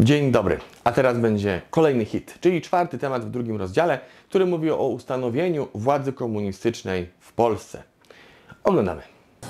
Dzień dobry, a teraz będzie kolejny hit, czyli czwarty temat w drugim rozdziale, który mówi o ustanowieniu władzy komunistycznej w Polsce. Oglądamy.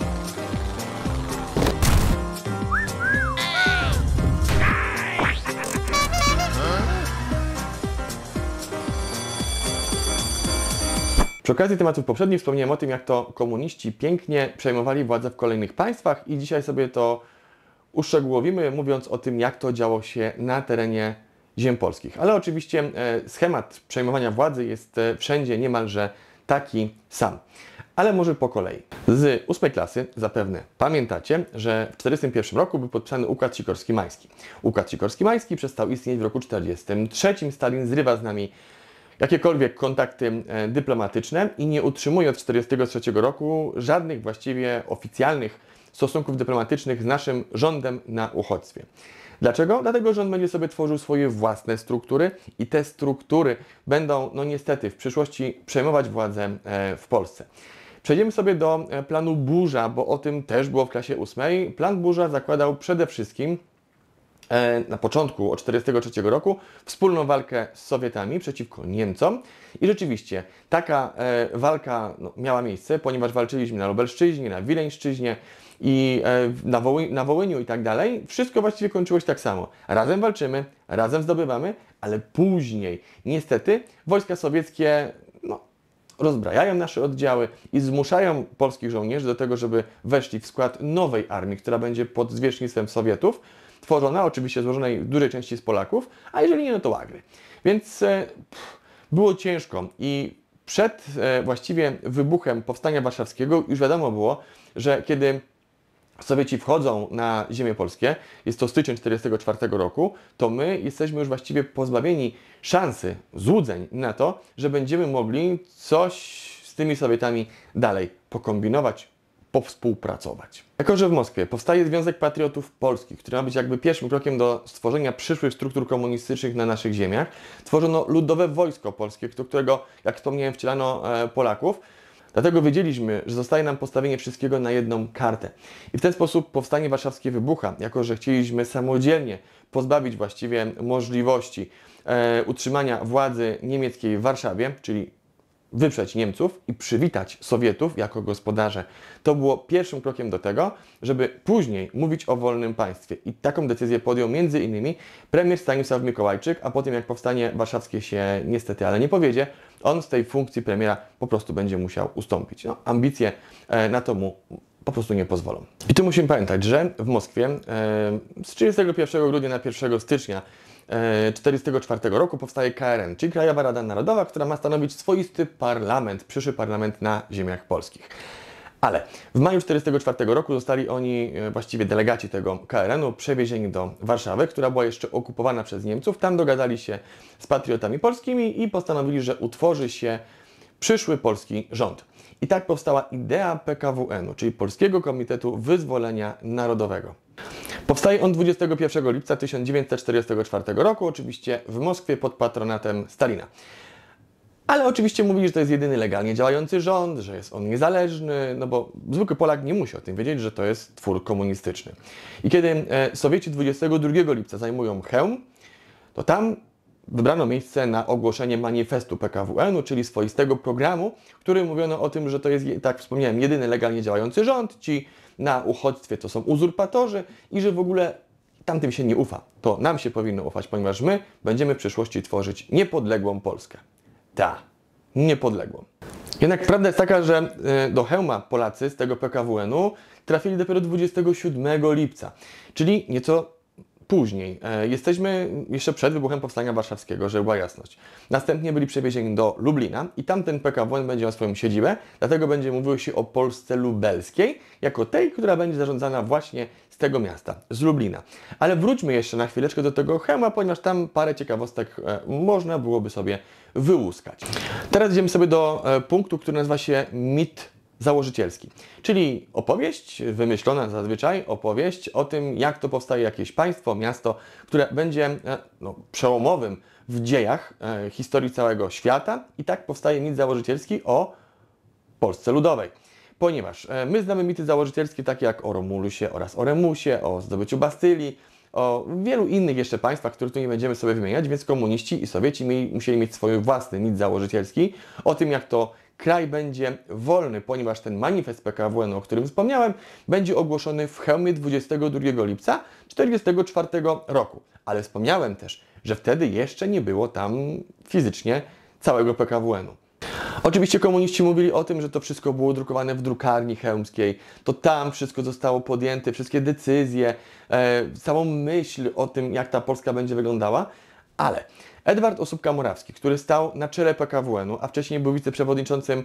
Przy okazji tematów poprzednich wspomniałem o tym, jak to komuniści pięknie przejmowali władzę w kolejnych państwach i dzisiaj sobie to uszczegółowimy, mówiąc o tym, jak to działo się na terenie ziem polskich. Ale oczywiście schemat przejmowania władzy jest wszędzie niemalże taki sam. Ale może po kolei. Z 8 klasy zapewne pamiętacie, że w 1941 roku był podpisany Układ Sikorski-Mański. Układ Sikorski-Mański przestał istnieć w roku 1943. Stalin zrywa z nami jakiekolwiek kontakty dyplomatyczne i nie utrzymuje od 1943 roku żadnych właściwie oficjalnych stosunków dyplomatycznych z naszym rządem na uchodźstwie. Dlaczego? Dlatego, że on będzie sobie tworzył swoje własne struktury i te struktury będą, no niestety, w przyszłości przejmować władzę w Polsce. Przejdziemy sobie do planu Burza, bo o tym też było w klasie 8. Plan Burza zakładał przede wszystkim na początku od 1943 roku wspólną walkę z Sowietami przeciwko Niemcom i rzeczywiście taka walka miała miejsce, ponieważ walczyliśmy na Lubelszczyźnie, na Wileńszczyźnie i na Wołyniu i tak dalej. Wszystko właściwie kończyło się tak samo. Razem walczymy, razem zdobywamy, ale później niestety wojska sowieckie rozbrajają nasze oddziały i zmuszają polskich żołnierzy do tego, żeby weszli w skład nowej armii, która będzie pod zwierzchnictwem Sowietów, tworzona, oczywiście złożonej w dużej części z Polaków, a jeżeli nie, no to łagry. Więc było ciężko i przed właściwie wybuchem Powstania Warszawskiego już wiadomo było, że kiedy Sowieci wchodzą na ziemię polskie, jest to styczeń 1944 roku, to my jesteśmy już właściwie pozbawieni szansy, złudzeń na to, że będziemy mogli coś z tymi Sowietami dalej pokombinować, powspółpracować. Jako że w Moskwie powstaje Związek Patriotów Polskich, który ma być jakby pierwszym krokiem do stworzenia przyszłych struktur komunistycznych na naszych ziemiach, tworzono Ludowe Wojsko Polskie, do którego, jak wspomniałem, wcielano Polaków. Dlatego wiedzieliśmy, że zostaje nam postawienie wszystkiego na jedną kartę. I w ten sposób Powstanie Warszawskie wybucha, jako że chcieliśmy samodzielnie pozbawić właściwie możliwości utrzymania władzy niemieckiej w Warszawie, czyli wyprzeć Niemców i przywitać Sowietów jako gospodarze. To było pierwszym krokiem do tego, żeby później mówić o wolnym państwie. I taką decyzję podjął m.in. premier Stanisław Mikołajczyk, a po tym jak Powstanie Warszawskie się niestety ale nie powiedzie, on z tej funkcji premiera po prostu będzie musiał ustąpić. Ambicje na to mu po prostu nie pozwolą. I tu musimy pamiętać, że w Moskwie z 31 grudnia na 1 stycznia 1944 roku powstaje KRN, czyli Krajowa Rada Narodowa, która ma stanowić swoisty parlament, przyszły parlament na ziemiach polskich. Ale w maju 1944 roku zostali oni, właściwie delegaci tego KRN-u, przewiezieni do Warszawy, która była jeszcze okupowana przez Niemców. Tam dogadali się z patriotami polskimi i postanowili, że utworzy się przyszły polski rząd. I tak powstała idea PKWN-u, czyli Polskiego Komitetu Wyzwolenia Narodowego. Powstaje on 21 lipca 1944 roku, oczywiście w Moskwie pod patronatem Stalina. Ale oczywiście mówili, że to jest jedyny legalnie działający rząd, że jest on niezależny, no bo zwykły Polak nie musi o tym wiedzieć, że to jest twór komunistyczny. I kiedy Sowieci 22 lipca zajmują Chełm, to tam wybrano miejsce na ogłoszenie manifestu PKWN-u, czyli swoistego programu, w którym mówiono o tym, że to jest, tak wspomniałem, jedyny legalnie działający rząd, ci na uchodźstwie to są uzurpatorzy i że w ogóle tamtym się nie ufa. To nam się powinno ufać, ponieważ my będziemy w przyszłości tworzyć niepodległą Polskę. Niepodległą. Jednak prawda jest taka, że do Chełma Polacy z tego PKWN-u trafili dopiero 27 lipca, czyli nieco później. Jesteśmy jeszcze przed wybuchem Powstania Warszawskiego, żeby była jasność. Następnie byli przewiezieni do Lublina i tamten PKWN będzie miał swoją siedzibę, dlatego będzie mówiło się o Polsce lubelskiej, jako tej, która będzie zarządzana właśnie z tego miasta, z Lublina. Ale wróćmy jeszcze na chwileczkę do tego Chełma, ponieważ tam parę ciekawostek można byłoby sobie wyłuskać. Teraz idziemy sobie do punktu, który nazywa się mit założycielski, czyli opowieść, wymyślona zazwyczaj opowieść o tym, jak to powstaje jakieś państwo, miasto, które będzie przełomowym w dziejach historii całego świata i tak powstaje mit założycielski o Polsce Ludowej. Ponieważ my znamy mity założycielskie takie jak o Romulusie oraz o Remusie, o zdobyciu Bastylii, o wielu innych jeszcze państwach, których tu nie będziemy sobie wymieniać, więc komuniści i Sowieci musieli mieć swój własny mit założycielski o tym, jak to kraj będzie wolny, ponieważ ten manifest PKWN, o którym wspomniałem, będzie ogłoszony w Chełmie 22 lipca 1944 roku. Ale wspomniałem też, że wtedy jeszcze nie było tam fizycznie całego PKWN-u. Oczywiście komuniści mówili o tym, że to wszystko było drukowane w drukarni chełmskiej, to tam wszystko zostało podjęte, wszystkie decyzje, całą myśl o tym, jak ta Polska będzie wyglądała, ale Edward Osóbka-Morawski, który stał na czele PKWN-u, a wcześniej był wiceprzewodniczącym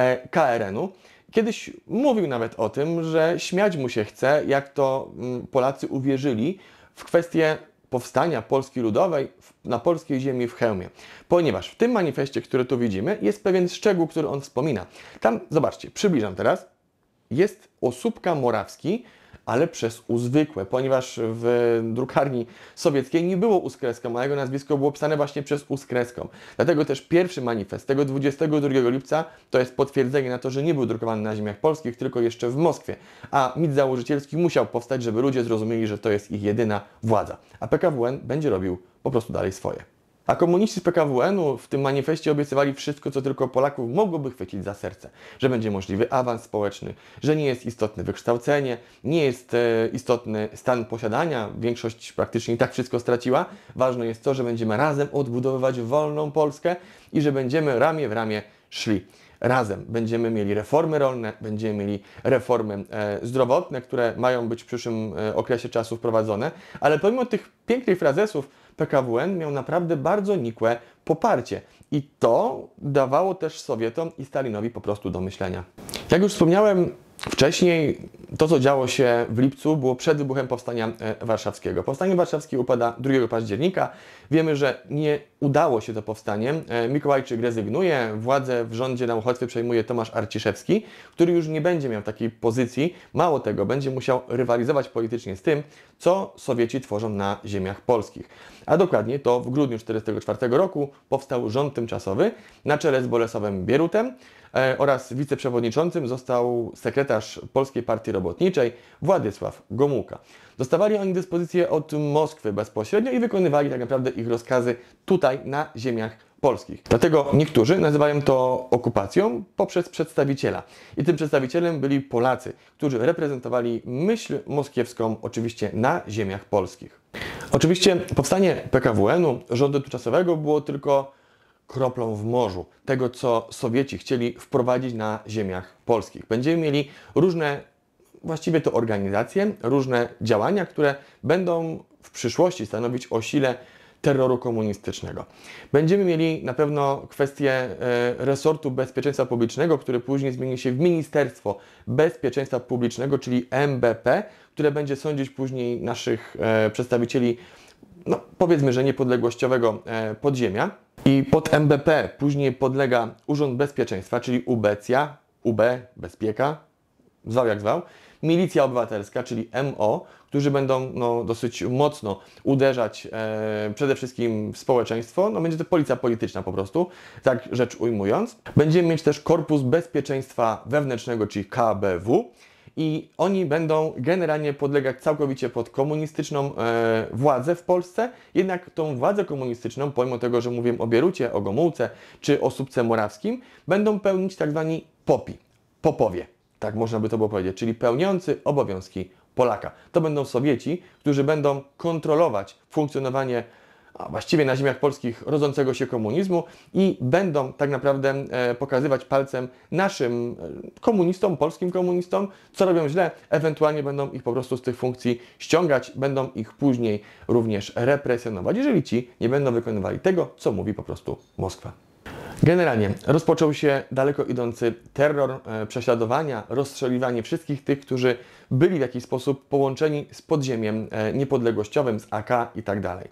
KRN-u, kiedyś mówił nawet o tym, że śmiać mu się chce, jak to Polacy uwierzyli w kwestię powstania Polski Ludowej na polskiej ziemi w Chełmie. Ponieważ w tym manifestie, który tu widzimy, jest pewien szczegół, który on wspomina. Tam, zobaczcie, przybliżam teraz, jest Osóbka-Morawski, ale przez U zwykłe, ponieważ w drukarni sowieckiej nie było U z kreską, a jego nazwisko było pisane właśnie przez U z kreską. Dlatego też pierwszy manifest tego 22 lipca to jest potwierdzenie na to, że nie był drukowany na ziemiach polskich, tylko jeszcze w Moskwie. A mit założycielski musiał powstać, żeby ludzie zrozumieli, że to jest ich jedyna władza. A PKWN będzie robił po prostu dalej swoje. A komuniści z PKWN-u w tym manifestie obiecywali wszystko, co tylko Polaków mogłoby chwycić za serce. Że będzie możliwy awans społeczny, że nie jest istotne wykształcenie, nie jest istotny stan posiadania, większość praktycznie i tak wszystko straciła. Ważne jest to, że będziemy razem odbudowywać wolną Polskę i że będziemy ramię w ramię szli. Razem będziemy mieli reformy rolne, będziemy mieli reformy zdrowotne, które mają być w przyszłym okresie czasu wprowadzone, ale pomimo tych pięknych frazesów PKWN miał naprawdę bardzo nikłe poparcie i to dawało też Sowietom i Stalinowi po prostu do myślenia. Jak już wspomniałem wcześniej, to co działo się w lipcu było przed wybuchem Powstania Warszawskiego. Powstanie Warszawskie upada 2 października. Wiemy, że nie udało się to powstanie. Mikołajczyk rezygnuje, władzę w rządzie na uchodźstwie przejmuje Tomasz Arciszewski, który już nie będzie miał takiej pozycji. Mało tego, będzie musiał rywalizować politycznie z tym, co Sowieci tworzą na ziemiach polskich. A dokładnie to w grudniu 1944 roku powstał rząd tymczasowy na czele z Bolesławem Bierutem oraz wiceprzewodniczącym został sekretarz Polskiej Partii Robotniczej Władysław Gomułka. Dostawali oni dyspozycje od Moskwy bezpośrednio i wykonywali tak naprawdę ich rozkazy tutaj na ziemiach polskich. Dlatego niektórzy nazywają to okupacją poprzez przedstawiciela. I tym przedstawicielem byli Polacy, którzy reprezentowali myśl moskiewską oczywiście na ziemiach polskich. Oczywiście powstanie PKWN-u, rządu tymczasowego, było tylko kroplą w morzu tego, co Sowieci chcieli wprowadzić na ziemiach polskich. Będziemy mieli różne, właściwie to organizacje, różne działania, które będą w przyszłości stanowić o sile terroru komunistycznego. Będziemy mieli na pewno kwestię resortu bezpieczeństwa publicznego, który później zmieni się w Ministerstwo Bezpieczeństwa Publicznego, czyli MBP, które będzie sądzić później naszych przedstawicieli, no powiedzmy, że niepodległościowego podziemia. I pod MBP później podlega Urząd Bezpieczeństwa, czyli UBECJA, UB, Bezpieka, zwał jak zwał, Milicja Obywatelska, czyli MO, którzy będą dosyć mocno uderzać przede wszystkim w społeczeństwo. Będzie to policja polityczna po prostu, tak rzecz ujmując. Będziemy mieć też Korpus Bezpieczeństwa Wewnętrznego, czyli KBW. I oni będą generalnie podlegać całkowicie pod komunistyczną władzę w Polsce, jednak tą władzę komunistyczną, pomimo tego, że mówię o Bierucie, o Gomułce czy o Osóbce Morawskim, będą pełnić tak zwani popowie, tak można by to było powiedzieć, czyli pełniący obowiązki Polaka. To będą Sowieci, którzy będą kontrolować funkcjonowanie właściwie na ziemiach polskich rodzącego się komunizmu i będą tak naprawdę pokazywać palcem naszym komunistom, polskim komunistom, co robią źle, ewentualnie będą ich po prostu z tych funkcji ściągać, będą ich później również represjonować, jeżeli ci nie będą wykonywali tego, co mówi po prostu Moskwa. Generalnie rozpoczął się daleko idący terror, prześladowania, rozstrzeliwanie wszystkich tych, którzy byli w jakiś sposób połączeni z podziemiem niepodległościowym, z AK i tak dalej.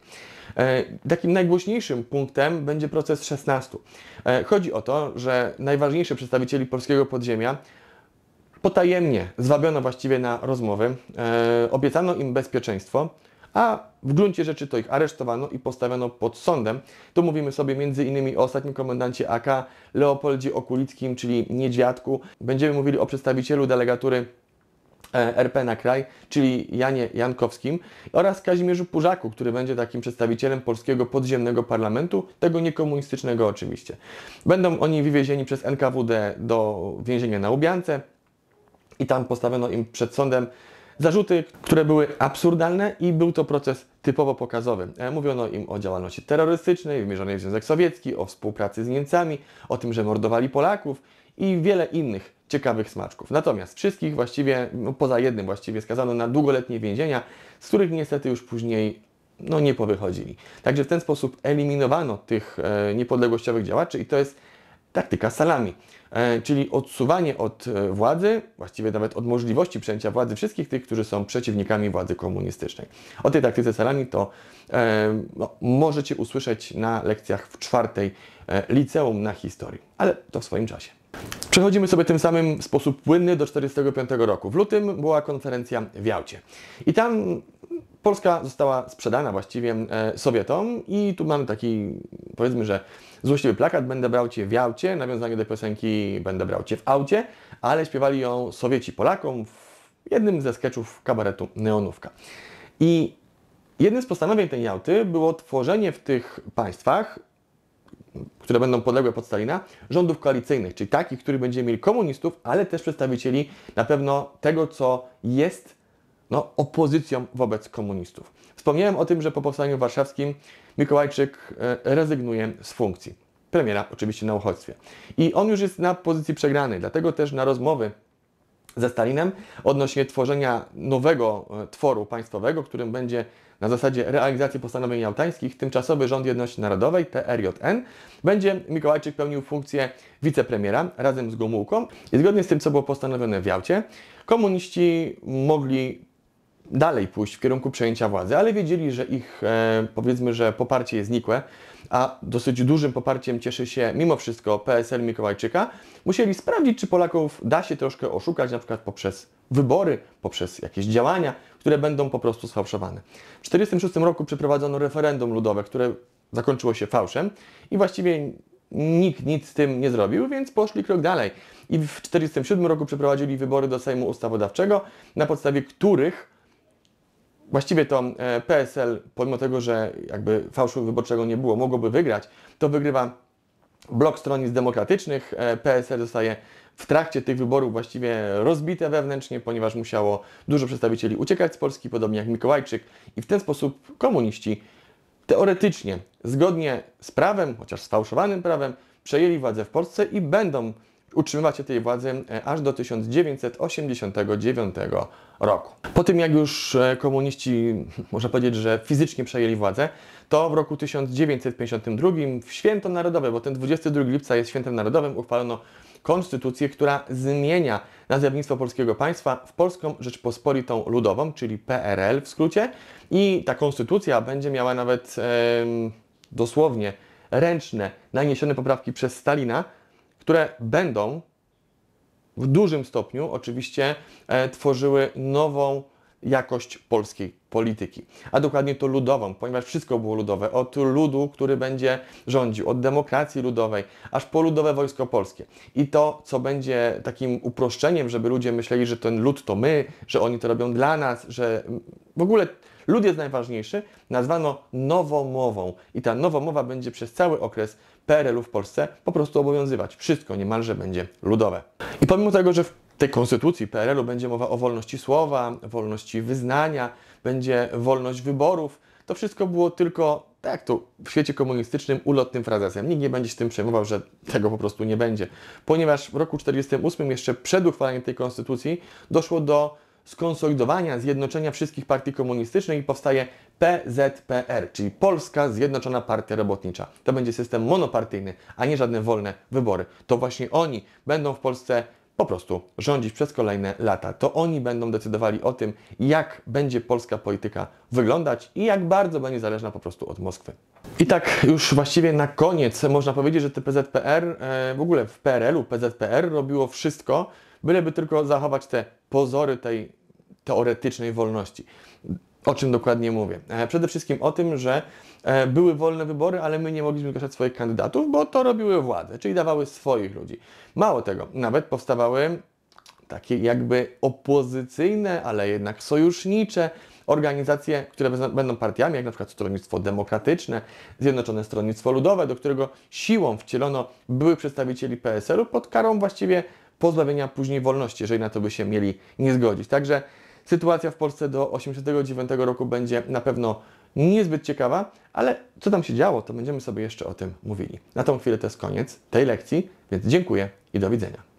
Takim najgłośniejszym punktem będzie proces 16. Chodzi o to, że najważniejszych przedstawicieli polskiego podziemia potajemnie zwabiono właściwie na rozmowy, obiecano im bezpieczeństwo, a w gruncie rzeczy to ich aresztowano i postawiono pod sądem. Tu mówimy sobie m.in. o ostatnim komendancie AK, Leopoldzie Okulickim, czyli Niedźwiadku. Będziemy mówili o przedstawicielu delegatury RP na kraj, czyli Janie Jankowskim oraz Kazimierzu Purzaku, który będzie takim przedstawicielem polskiego podziemnego parlamentu, tego niekomunistycznego oczywiście. Będą oni wywiezieni przez NKWD do więzienia na Łubiance i tam postawiono im przed sądem zarzuty, które były absurdalne i był to proces typowo pokazowy. Mówiono im o działalności terrorystycznej, wymierzonej w Związek Sowiecki, o współpracy z Niemcami, o tym, że mordowali Polaków i wiele innych ciekawych smaczków. Natomiast wszystkich właściwie, poza jednym właściwie, skazano na długoletnie więzienia, z których niestety już później nie powychodzili. Także w ten sposób eliminowano tych niepodległościowych działaczy i to jest taktyka salami, czyli odsuwanie od władzy, właściwie nawet od możliwości przejęcia władzy wszystkich tych, którzy są przeciwnikami władzy komunistycznej. O tej taktyce salami to możecie usłyszeć na lekcjach w 4. liceum na historii, ale to w swoim czasie. Przechodzimy sobie tym samym w sposób płynny do 1945 roku. W lutym była konferencja w Jałcie i tam Polska została sprzedana właściwie Sowietom i tu mamy taki, powiedzmy, że złośliwy plakat: będę brał Cię w Jałcie, nawiązanie do piosenki będę brał Cię w aucie, ale śpiewali ją Sowieci Polakom w jednym ze sketchów kabaretu Neonówka. I jednym z postanowień tej Jałty było tworzenie w tych państwach, które będą podległe pod Stalina, rządów koalicyjnych, czyli takich, których będziemy mieli komunistów, ale też przedstawicieli na pewno tego, co jest opozycją wobec komunistów. Wspomniałem o tym, że po powstaniu warszawskim Mikołajczyk rezygnuje z funkcji premiera, oczywiście na uchodźstwie. I on już jest na pozycji przegranej, dlatego też na rozmowy ze Stalinem odnośnie tworzenia nowego tworu państwowego, którym będzie na zasadzie realizacji postanowień jałtańskich tymczasowy rząd jedności narodowej, TRJN, będzie Mikołajczyk pełnił funkcję wicepremiera razem z Gomułką i zgodnie z tym, co było postanowione w Jałcie, komuniści mogli dalej pójść w kierunku przejęcia władzy, ale wiedzieli, że ich, powiedzmy, że poparcie jest nikłe, a dosyć dużym poparciem cieszy się mimo wszystko PSL Mikołajczyka. Musieli sprawdzić, czy Polaków da się troszkę oszukać, na przykład poprzez wybory, poprzez jakieś działania, które będą po prostu sfałszowane. W 1946 roku przeprowadzono referendum ludowe, które zakończyło się fałszem i właściwie nikt nic z tym nie zrobił, więc poszli krok dalej. I w 1947 roku przeprowadzili wybory do Sejmu Ustawodawczego, na podstawie których właściwie to PSL, pomimo tego, że jakby fałszu wyborczego nie było, mogłoby wygrać, to wygrywa blok stronnictw demokratycznych. PSL zostaje w trakcie tych wyborów właściwie rozbite wewnętrznie, ponieważ musiało dużo przedstawicieli uciekać z Polski, podobnie jak Mikołajczyk. I w ten sposób komuniści teoretycznie, zgodnie z prawem, chociaż sfałszowanym prawem, przejęli władzę w Polsce i będą utrzymywać się tej władzy aż do 1989 roku. Po tym, jak już komuniści, można powiedzieć, że fizycznie przejęli władzę, to w roku 1952 w Święto Narodowe, bo ten 22 lipca jest Świętem Narodowym, uchwalono konstytucję, która zmienia nazewnictwo polskiego państwa w Polską Rzeczpospolitą Ludową, czyli PRL w skrócie. I ta konstytucja będzie miała nawet dosłownie ręczne, naniesione poprawki przez Stalina, które będą w dużym stopniu oczywiście tworzyły nową jakość polskiej polityki, a dokładnie to ludową, ponieważ wszystko było ludowe, od ludu, który będzie rządził, od demokracji ludowej, aż po ludowe wojsko polskie. I to, co będzie takim uproszczeniem, żeby ludzie myśleli, że ten lud to my, że oni to robią dla nas, że w ogóle lud jest najważniejszy, nazwano nowomową. I ta nowomowa będzie przez cały okres PRL-u w Polsce po prostu obowiązywać. Wszystko niemalże będzie ludowe. I pomimo tego, że w tej konstytucji PRL-u będzie mowa o wolności słowa, wolności wyznania, będzie wolność wyborów, to wszystko było tylko, tak jak to w świecie komunistycznym, ulotnym frazesem. Nikt nie będzie się tym przejmował, że tego po prostu nie będzie. Ponieważ w roku 1948, jeszcze przed uchwaleniem tej konstytucji, doszło do skonsolidowania, zjednoczenia wszystkich partii komunistycznych i powstaje PZPR, czyli Polska Zjednoczona Partia Robotnicza. To będzie system monopartyjny, a nie żadne wolne wybory. To właśnie oni będą w Polsce po prostu rządzić przez kolejne lata. To oni będą decydowali o tym, jak będzie polska polityka wyglądać i jak bardzo będzie zależna po prostu od Moskwy. I tak już właściwie na koniec można powiedzieć, że te PZPR, w ogóle w PRL-u PZPR robiło wszystko, byleby tylko zachować te pozory tej teoretycznej wolności. O czym dokładnie mówię? Przede wszystkim o tym, że były wolne wybory, ale my nie mogliśmy zgłaszać swoich kandydatów, bo to robiły władze, czyli dawały swoich ludzi. Mało tego, nawet powstawały takie jakby opozycyjne, ale jednak sojusznicze organizacje, które będą partiami, jak na przykład Stronnictwo Demokratyczne, Zjednoczone Stronnictwo Ludowe, do którego siłą wcielono byłych przedstawicieli PSL-u pod karą właściwie pozbawienia później wolności, jeżeli na to by się mieli nie zgodzić. Także sytuacja w Polsce do 1989 roku będzie na pewno niezbyt ciekawa, ale co tam się działo, to będziemy sobie jeszcze o tym mówili. Na tą chwilę to jest koniec tej lekcji, więc dziękuję i do widzenia.